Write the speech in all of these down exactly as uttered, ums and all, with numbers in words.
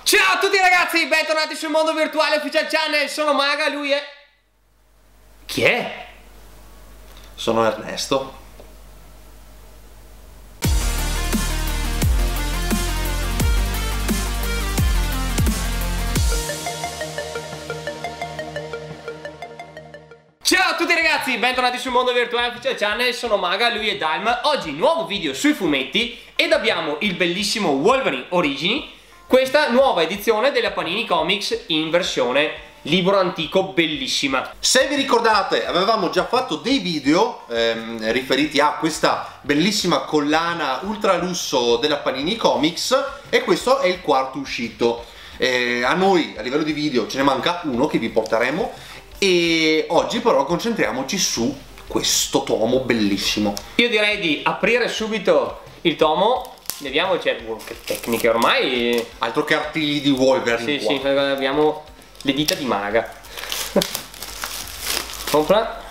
Ciao a tutti ragazzi, bentornati sul Mondo Virtuale Official Channel, sono Maga, lui è... Chi è? Sono Ernesto. Ciao a tutti ragazzi, bentornati sul Mondo Virtuale Official Channel, sono Maga, lui è Dalm. Oggi nuovo video sui fumetti ed abbiamo il bellissimo Wolverine Origini, questa nuova edizione della Panini Comics in versione libro antico bellissima. Se vi ricordate, avevamo già fatto dei video ehm, riferiti a questa bellissima collana ultra lusso della Panini Comics e questo è il quarto uscito. Eh, a noi a livello di video ce ne manca uno che vi porteremo e oggi però concentriamoci su questo tomo bellissimo. Io direi di aprire subito il tomo. Vediamo, cioè, che tecniche ormai. Altro che artigli di Wolverine. Sì, qua. Sì, abbiamo le dita di Maga. Compra.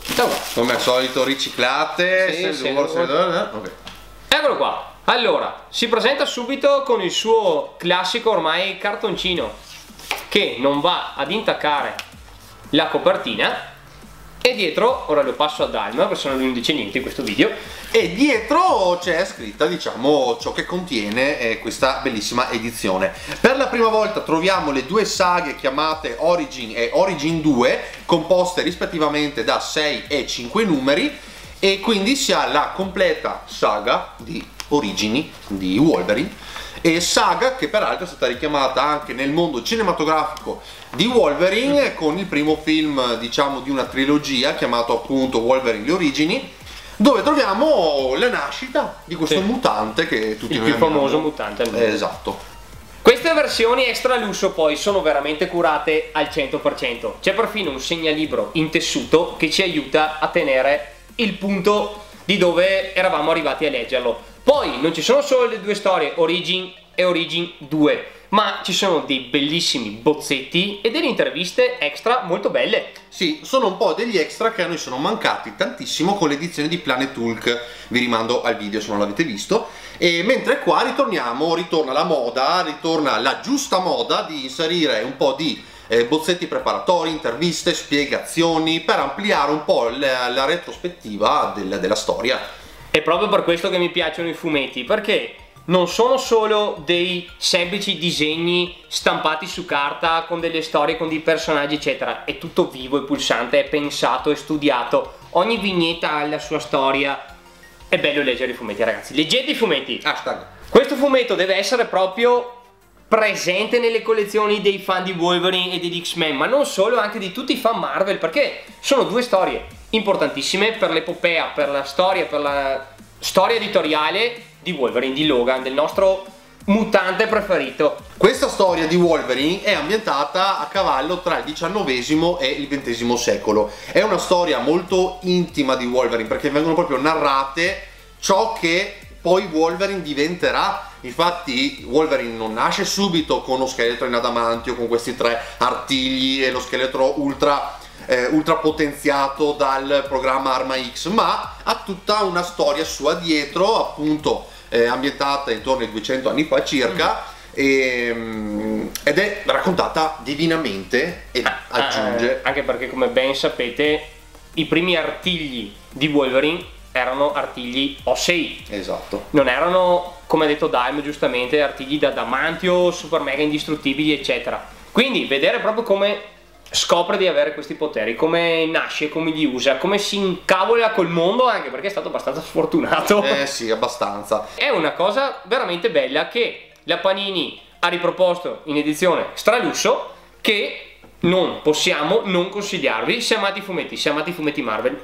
Come al solito riciclate. Sì, se sì, vuole, se... okay. Eccolo qua. Allora, si presenta subito con il suo classico ormai cartoncino che non va ad intaccare la copertina. E dietro, ora lo passo a Dalma perché sennò lui non dice niente in questo video. E dietro c'è scritta, diciamo, ciò che contiene eh, questa bellissima edizione. Per la prima volta troviamo le due saghe chiamate Origin e Origin due, composte rispettivamente da sei e cinque numeri, e quindi si ha la completa saga di Origini di Wolverine, e saga che peraltro è stata richiamata anche nel mondo cinematografico di Wolverine con il primo film, diciamo, di una trilogia chiamato appunto Wolverine le Origini, dove troviamo la nascita di questo sì. mutante che tutti il noi più amiamo. famoso mutante al mondo. Esatto. Queste versioni extra lusso poi sono veramente curate al cento per cento. C'è perfino un segnalibro in tessuto che ci aiuta a tenere il punto di dove eravamo arrivati a leggerlo. Poi non ci sono solo le due storie Origin e Origin due, ma ci sono dei bellissimi bozzetti e delle interviste extra molto belle. Sì, sono un po' degli extra che a noi sono mancati tantissimo con l'edizione di Planet Hulk. Vi rimando al video se non l'avete visto. E mentre qua ritorniamo, ritorna la moda, ritorna la giusta moda di inserire un po' di eh, bozzetti preparatori, interviste, spiegazioni per ampliare un po' la, la retrospettiva del, della storia. È proprio per questo che mi piacciono i fumetti, perché non sono solo dei semplici disegni stampati su carta con delle storie, con dei personaggi eccetera, è tutto vivo e pulsante, è pensato, è studiato, ogni vignetta ha la sua storia. È bello leggere i fumetti ragazzi, leggete i fumetti. Hashtag. Questo fumetto deve essere proprio presente nelle collezioni dei fan di Wolverine e degli X-Men, ma non solo, anche di tutti i fan Marvel, perché sono due storie importantissime per l'epopea, per la storia, per la storia editoriale di Wolverine, di Logan, del nostro mutante preferito. Questa storia di Wolverine è ambientata a cavallo tra il diciannovesimo e il ventesimo secolo. È una storia molto intima di Wolverine perché vengono proprio narrate ciò che poi Wolverine diventerà. Infatti Wolverine non nasce subito con uno scheletro in adamantio con questi tre artigli e lo scheletro ultra eh, ultra potenziato dal programma Arma X, ma ha tutta una storia sua dietro, appunto eh, ambientata intorno ai duecento anni fa circa, mm. e, um, ed è raccontata divinamente e ah, aggiunge eh, anche perché, come ben sapete, i primi artigli di Wolverine erano artigli ossei. Esatto. Non erano, come ha detto Daim giustamente, artigli da adamantio, super mega indistruttibili eccetera. Quindi vedere proprio come scopre di avere questi poteri, come nasce, come li usa, come si incavola col mondo, anche perché è stato abbastanza sfortunato. Eh sì, abbastanza. È una cosa veramente bella che la Panini ha riproposto in edizione stralusso, che non possiamo non consigliarvi. Se amate i fumetti, se amate i fumetti Marvel,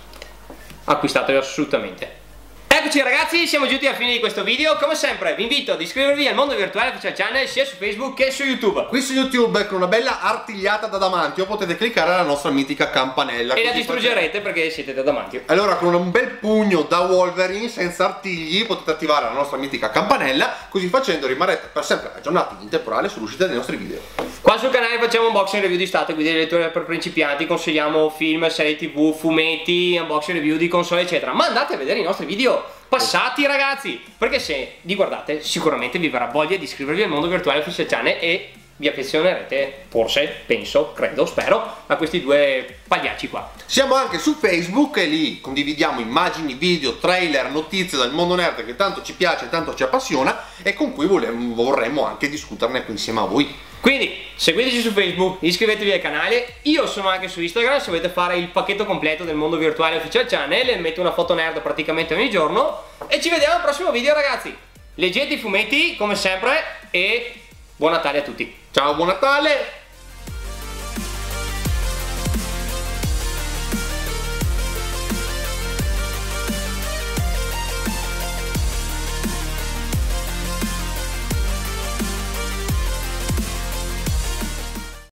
acquistateli assolutamente. Eccoci ragazzi, siamo giunti alla fine di questo video. Come sempre vi invito ad iscrivervi al Mondo Virtuale Official Channel sia su Facebook che su YouTube. Qui su YouTube con una bella artigliata d'adamantio potete cliccare alla nostra mitica campanella e la distruggerete perché siete d'adamantio. Allora con un bel pugno da Wolverine senza artigli potete attivare la nostra mitica campanella, così facendo rimarrete per sempre aggiornati in temporale sull'uscita dei nostri video. Qua sul canale facciamo unboxing review di Stato, guide di lettura per principianti, consigliamo film, serie tv, fumetti, unboxing review di console eccetera. Ma andate a vedere i nostri video passati ragazzi, perché se li guardate sicuramente vi verrà voglia di iscrivervi al Mondo Virtuale Official Channel e vi affezionerete, forse, penso, credo, spero, a questi due pagliacci qua. Siamo anche su Facebook e lì condividiamo immagini, video, trailer, notizie dal mondo nerd che tanto ci piace, tanto ci appassiona e con cui vorremmo anche discuterne qui insieme a voi. Quindi seguiteci su Facebook, iscrivetevi al canale, io sono anche su Instagram se volete fare il pacchetto completo del Mondo Virtuale Official Channel, metto una foto nerd praticamente ogni giorno e ci vediamo al prossimo video ragazzi. Leggete i fumetti come sempre e buon Natale a tutti. Ciao, buon Natale!